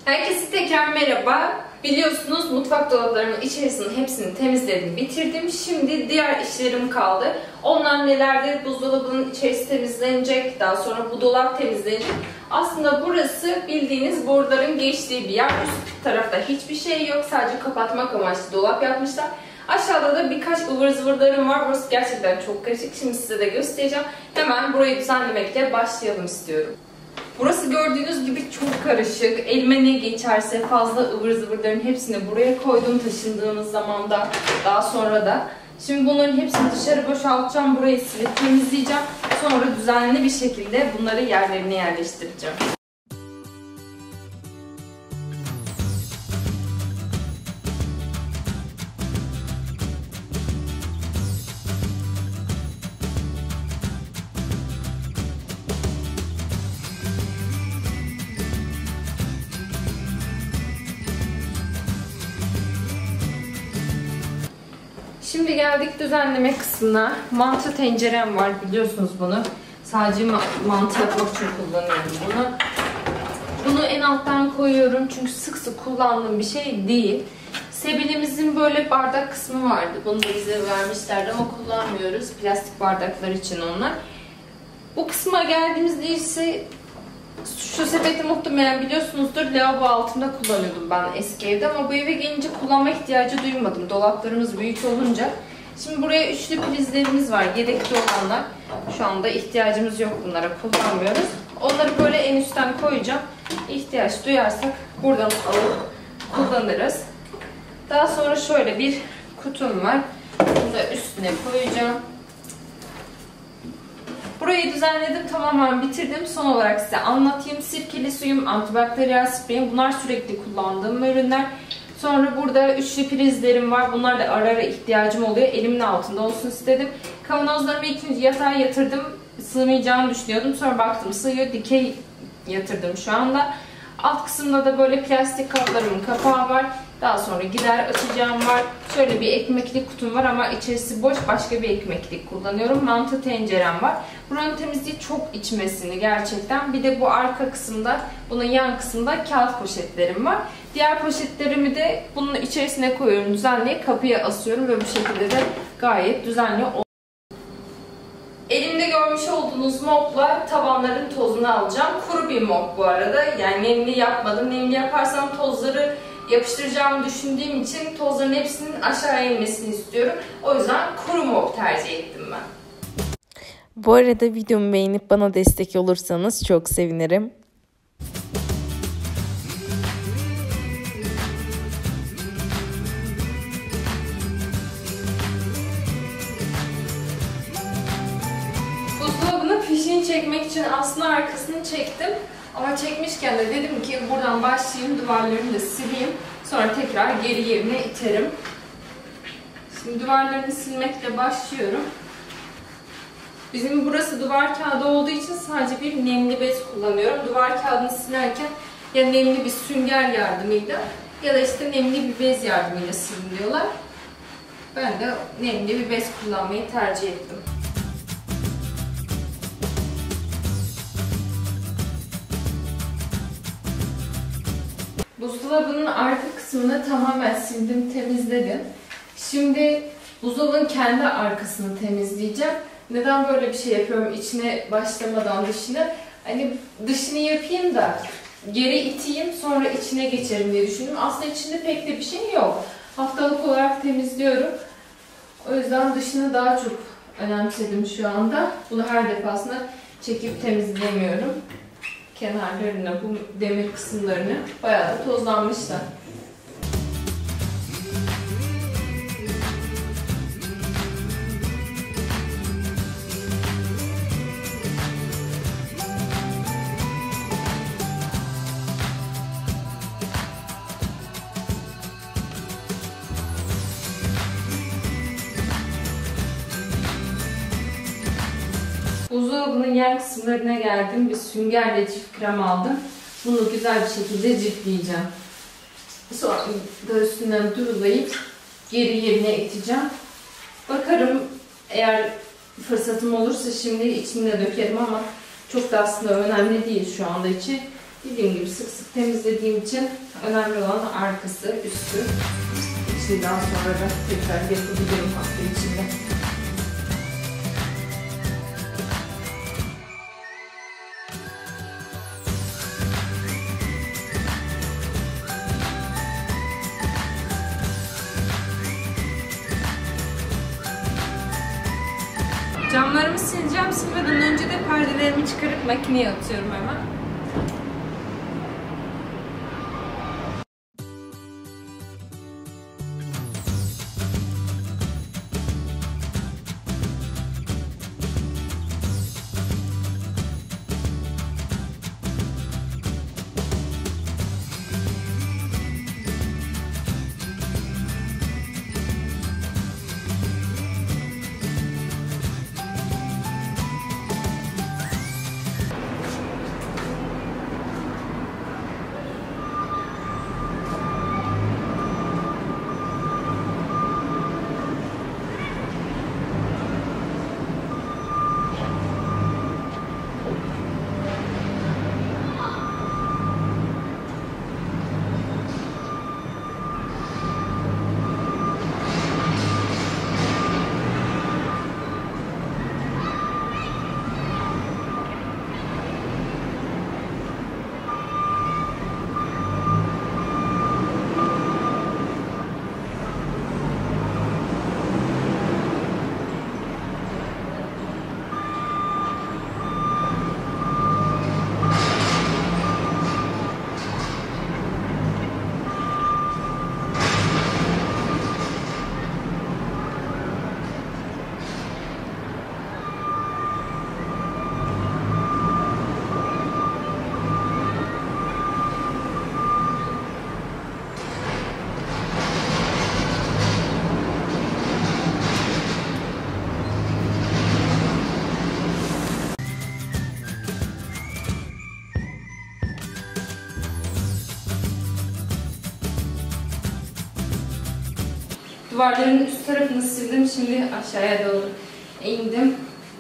Herkese tekrar merhaba. Biliyorsunuz mutfak dolaplarımın içerisinin hepsini temizledim, bitirdim. Şimdi diğer işlerim kaldı. Onlar nelerdir? Buzdolabının içerisi temizlenecek. Daha sonra bu dolap temizlenecek. Aslında burası bildiğiniz boruların geçtiği bir yer. Üst tarafta hiçbir şey yok. Sadece kapatmak amaçlı dolap yapmışlar. Aşağıda da birkaç ıvır zıvırlarım var. Burası gerçekten çok karışık. Şimdi size de göstereceğim. Hemen burayı düzenlemekle başlayalım istiyorum. Burası gördüğünüz gibi çok karışık. Elime ne geçerse fazla ıvır zıvırların hepsini buraya koydum taşındığımız zaman da, daha sonra da. Şimdi bunların hepsini dışarı boşaltacağım. Burayı silip temizleyeceğim. Sonra düzenli bir şekilde bunları yerlerine yerleştireceğim. Şimdi geldik düzenleme kısmına. Mantı tencerem var, biliyorsunuz bunu. Sadece mantı yapmak için kullanıyorum bunu. Bunu en alttan koyuyorum çünkü sık sık kullandığım bir şey değil. Sebilimizin böyle bardak kısmı vardı. Bunu da bize vermişlerdi ama kullanmıyoruz. Plastik bardaklar için onlar. Bu kısma geldiğimizde ise şu sepeti muhtemelen biliyorsunuzdur, lavabo altında kullanıyordum ben eski evde ama bu eve gelince kullanma ihtiyacı duymadım. Dolaplarımız büyük olunca. Şimdi buraya üçlü prizlerimiz var, yedekli olanlar. Şu anda ihtiyacımız yok, bunlara kullanmıyoruz. Onları böyle en üstten koyacağım. İhtiyaç duyarsak buradan alıp kullanırız. Daha sonra şöyle bir kutum var. Bunu da üstüne koyacağım. Burayı düzenledim, tamamen bitirdim. Son olarak size anlatayım. Sirkeli suyum, antibakteriyel spreyim. Bunlar sürekli kullandığım ürünler. Sonra burada üçlü prizlerim var. Bunlar da ara ara ihtiyacım oluyor. Elimin altında olsun istedim. Kavanozlarımı ilk yatağa yatırdım. Sığmayacağını düşünüyordum. Sonra baktım sığıyor. Dikey yatırdım şu anda. Alt kısımda da böyle plastik kaplarımın kapağı var. Daha sonra gider açacağım var. Şöyle bir ekmeklik kutum var ama içerisi boş, başka bir ekmeklik kullanıyorum. Mantı tencerem var. Buranın temizliği çok içmesini gerçekten. Bir de bu arka kısımda, bunun yan kısmında kağıt poşetlerim var. Diğer poşetlerimi de bunun içerisine koyuyorum, düzenli kapıya asıyorum ve bu şekilde de gayet düzenli oluyor. Elimde görmüş olduğunuz mopla tavanların tozunu alacağım. Kuru bir mop bu arada. Yani nemli yapmadım. Nemli yaparsam tozları yapıştıracağımı düşündüğüm için tozların hepsinin aşağıya inmesini istiyorum. O yüzden kuru mop tercih ettim ben. Bu arada videomu beğenip bana destek olursanız çok sevinirim. Buzdolabının fişini çekmek için aslında arkasını çektim. Ama çekmişken de dedim ki buradan başlayayım, duvarlarını da sileyim. Sonra tekrar geri yerine iterim. Şimdi duvarlarını silmekle başlıyorum. Bizim burası duvar kağıdı olduğu için sadece bir nemli bez kullanıyorum. Duvar kağıdını silerken ya nemli bir sünger yardımıyla ya da işte nemli bir bez yardımıyla silin diyorlar. Ben de nemli bir bez kullanmayı tercih ettim. Buzdolabının arka kısmını tamamen sildim, temizledim. Şimdi buzdolabının kendi arkasını temizleyeceğim. Neden böyle bir şey yapıyorum içine başlamadan dışına? Hani dışını yapayım da geri iteyim, sonra içine geçerim diye düşündüm. Aslında içinde pek de bir şey yok. Haftalık olarak temizliyorum. O yüzden dışını daha çok önemsedim şu anda. Bunu her defasında çekip temizlemiyorum. Kenarlarını, bu demir kısımlarını bayağı da tozlanmışlar. Buzdolabının yan kısımlarına geldim. Bir süngerle çift krem aldım. Bunu güzel bir şekilde cifleyeceğim. Sonra da üstünden durulayıp geri yerine iteceğim. Bakarım, eğer fırsatım olursa şimdi içine dökerim ama çok da aslında önemli değil şu anda için. Dediğim gibi sık sık temizlediğim için önemli olan arkası, üstü. İşte daha sonra da tekrar yapabilirim hafta içinde. Camlarımı sileceğim. Silmeden önce de perdelerimi çıkarıp makineye atıyorum hemen. Duvarların üst tarafını sildim. Şimdi aşağıya doğru indim.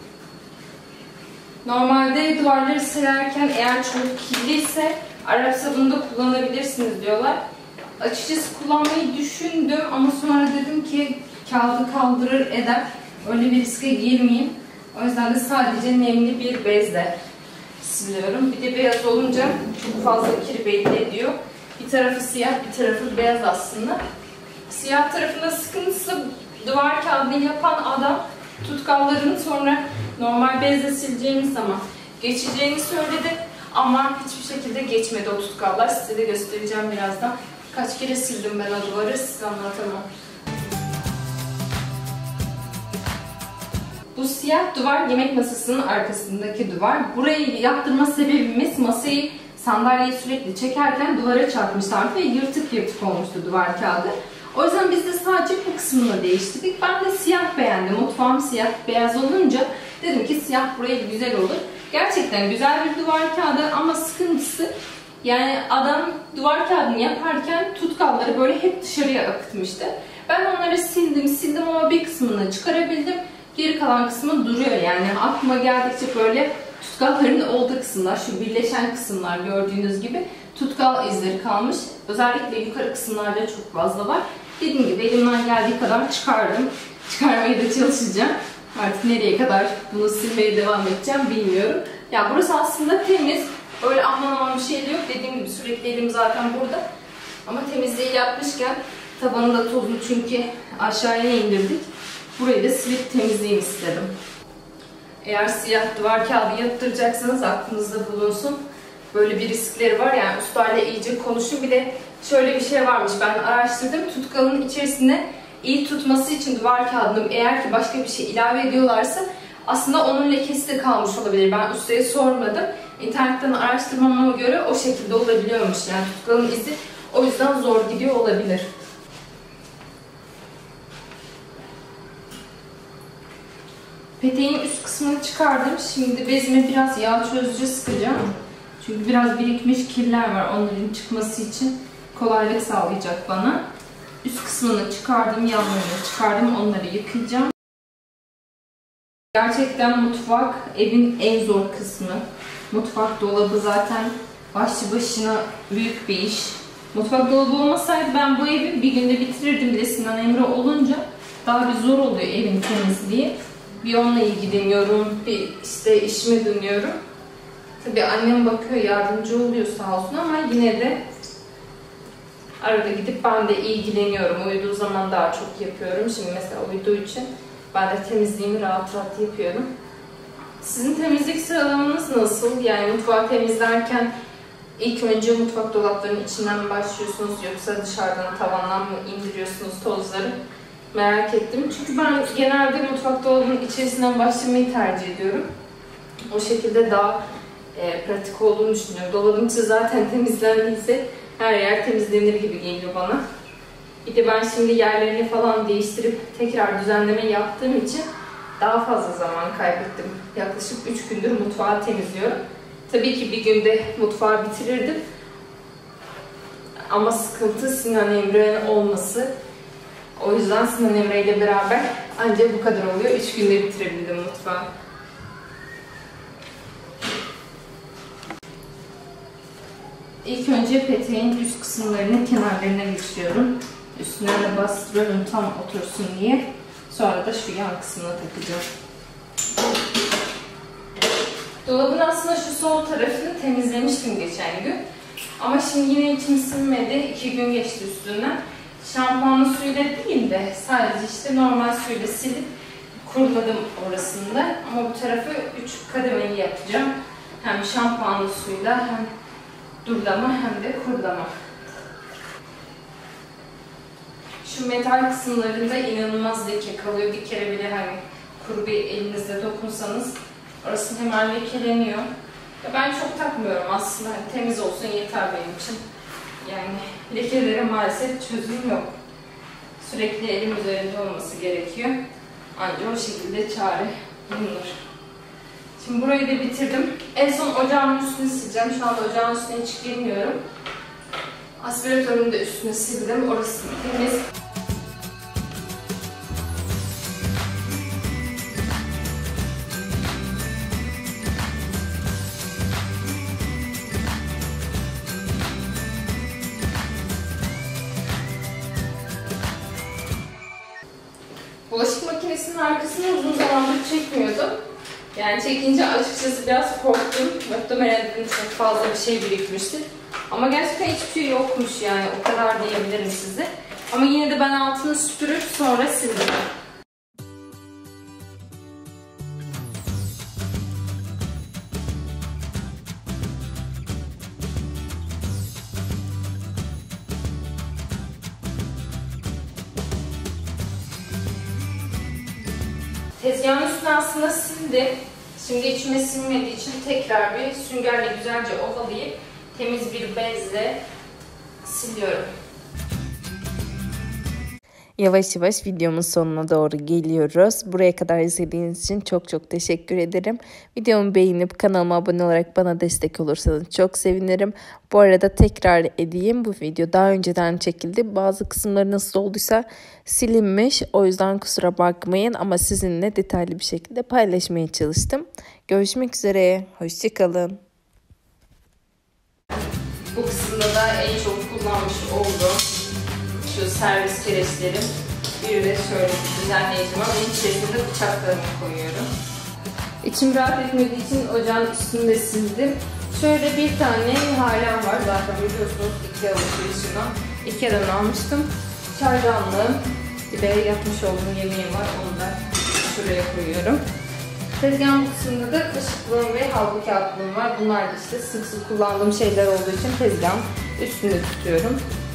Normalde duvarları silerken eğer çok kirliyse Arap sabunu da kullanabilirsiniz diyorlar. Açıkçası kullanmayı düşündüm ama sonra dedim ki kağıdı kaldırır eder. Öyle bir riske girmeyeyim. O yüzden de sadece nemli bir bezle siliyorum. Bir de beyaz olunca çok fazla kir belli ediyor. Bir tarafı siyah, bir tarafı beyaz aslında. Siyah tarafında sıkıntısı duvar kağıdını yapan adam tutkallarını sonra normal bezle sileceğimiz zaman geçeceğini söyledi. Ama hiçbir şekilde geçmedi o tutkallar. Size de göstereceğim birazdan. Kaç kere sildim ben o duvarı size anlatamam. Bu siyah duvar yemek masasının arkasındaki duvar. Burayı yaptırma sebebimiz masayı, sandalyeyi sürekli çekerken duvara çarpmışlardı ve yırtık yırtık olmuştu duvar kağıdı. O yüzden biz de sadece bu kısmını değiştirdik. Ben de siyah beğendim. Mutfağım siyah beyaz olunca dedim ki siyah buraya güzel olur. Gerçekten güzel bir duvar kağıdı ama sıkıntısı yani adam duvar kağıdını yaparken tutkalları böyle hep dışarıya akıtmıştı. Ben onları sildim ama bir kısmını çıkarabildim. Geri kalan kısmı duruyor yani. Aklıma geldikçe böyle tutkalların olduğu kısımlar, şu birleşen kısımlar gördüğünüz gibi tutkal izleri kalmış. Özellikle yukarı kısımlarda çok fazla var. Dediğim gibi elimden geldiği kadar çıkardım. Çıkarmaya da çalışacağım. Artık nereye kadar bunu silmeye devam edeceğim bilmiyorum. Ya burası aslında temiz. Öyle aman bir şey de yok. Dediğim gibi sürekli elim zaten burada. Ama temizliği yapmışken tabanı da tozlu çünkü aşağıya indirdik. Burayı da silip temizleyeyim istedim. Eğer siyah duvar kağıdı yaptıracaksanız aklınızda bulunsun. Böyle bir riskleri var yani ustayla iyice konuşun. Bir de şöyle bir şey varmış, ben araştırdım. Tutkalın içerisinde iyi tutması için duvar kağıdını eğer ki başka bir şey ilave ediyorlarsa aslında onun lekesi de kalmış olabilir. Ben ustaya sormadım. İnternetten araştırmama göre o şekilde olabiliyormuş. Yani tutkalın izi o yüzden zor gidiyor olabilir. Peteğin üst kısmını çıkardım. Şimdi bezime biraz yağ çözücü sıkacağım. Çünkü biraz birikmiş kirler var. Onların çıkması için kolaylık sağlayacak bana. Üst kısmını çıkardım, yanlarını çıkardım. Onları yıkayacağım. Gerçekten mutfak evin en zor kısmı. Mutfak dolabı zaten başlı başına büyük bir iş. Mutfak dolabı olmasaydı ben bu evi bir günde bitirirdim bile. Sinan Emre olunca daha bir zor oluyor evin temizliği. Bir onunla ilgileniyorum, bir işte işime dönüyorum. Tabii annem bakıyor, yardımcı oluyor sağ olsun ama yine de arada gidip ben de ilgileniyorum. Uyuduğu zaman daha çok yapıyorum. Şimdi mesela uyuduğu için ben de temizliğimi rahat rahat yapıyorum. Sizin temizlik sıralamanız nasıl? Yani mutfağı temizlerken ilk önce mutfak dolaplarının içinden mi başlıyorsunuz yoksa dışarıdan tavandan mı indiriyorsunuz tozları? Merak ettim. Çünkü ben genelde mutfak dolabının içerisinden başlamayı tercih ediyorum. O şekilde daha pratik olduğunu düşünüyorum. Dolabın içi zaten temizlendiyse her yer temizlenir gibi geliyor bana. Bir de ben şimdi yerlerini falan değiştirip tekrar düzenleme yaptığım için daha fazla zaman kaybettim. Yaklaşık 3 gündür mutfağı temizliyorum. Tabii ki bir günde mutfağı bitirirdim. Ama sıkıntı Sinan Emre'nin olması. O yüzden Sinan Emre ile beraber ancak bu kadar oluyor. 3 günde bitirebildim mutfağı. İlk önce peteğin üst kısımlarını kenarlarına geçiriyorum. Üstüne de bastırıyorum tam otursun diye. Sonra da şu yan kısmına takacağım. Dolabın aslında şu sol tarafını temizlemiştim geçen gün. Ama şimdi yine içim sinmedi. 2 gün geçti üstünden. Şampuanlı suyla değil de sadece işte normal suyla silip kuruladım orasında. Ama bu tarafı 3 kademeli yapacağım. Hem şampuanlı suyla hem durulama hem de kurulama. Şu metal kısımlarında inanılmaz leke kalıyor. Bir kere bile hani kuru bir elinizle dokunsanız orası hemen lekeleniyor. Ben çok takmıyorum aslında. Hani temiz olsun yeter benim için. Yani lekelere maalesef çözüm yok. Sürekli elim üzerinde olması gerekiyor. Ancak o şekilde çare bulunur. Şimdi burayı da bitirdim. En son ocağın üstünü sileceğim. Şu anda ocağın üstüne hiç girmiyorum. Aspiratörün de üstünü sildim. Orası temiz. Bulaşık makinesinin arkasını uzun zamandır çekmiyordum. Yani çekince açıkçası biraz korktum. Muhtemelen çok fazla bir şey birikmişti. Ama gerçekten hiçbir şey yokmuş yani. O kadar diyebilirim size. Ama yine de ben altını süpürüp sonra sildim. Tezgahın üstüne aslında sildim. Şimdi içime sinmediği için tekrar bir süngerle güzelce ovalayıp temiz bir bezle siliyorum. Yavaş yavaş videomun sonuna doğru geliyoruz. Buraya kadar izlediğiniz için çok çok teşekkür ederim. Videomu beğenip kanalıma abone olarak bana destek olursanız çok sevinirim. Bu arada tekrar edeyim, bu video daha önceden çekildi. Bazı kısımları nasıl olduysa silinmiş. O yüzden kusura bakmayın ama sizinle detaylı bir şekilde paylaşmaya çalıştım. Görüşmek üzere. Hoşçakalın. Bu kısımda da en çok kullanmış olduğum şu servis kereçlerim. Bir de şöyle bir düzenleyicim var. Bunun içerisinde bıçaklarımı koyuyorum. İçim rahat etmediği için ocağın üstünde sildim. Şöyle bir tane halem var. Zaten biliyorsunuz IKEA alışverişinden. IKEA'dan almıştım. Çaydanlığım. Bir de yapmış olduğum yemeğim var. Onu da şuraya koyuyorum. Tezgahın bu kısmında da kaşıklığım ve havlu kağıtlığım var. Bunlar da işte sık sık kullandığım şeyler olduğu için tezgahın üstünde tutuyorum.